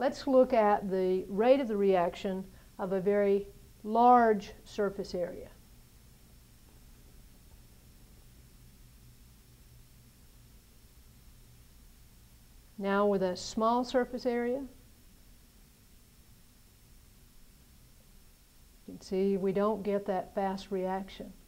Let's look at the rate of the reaction of a very large surface area. Now with a small surface area, you can see we don't get that fast reaction.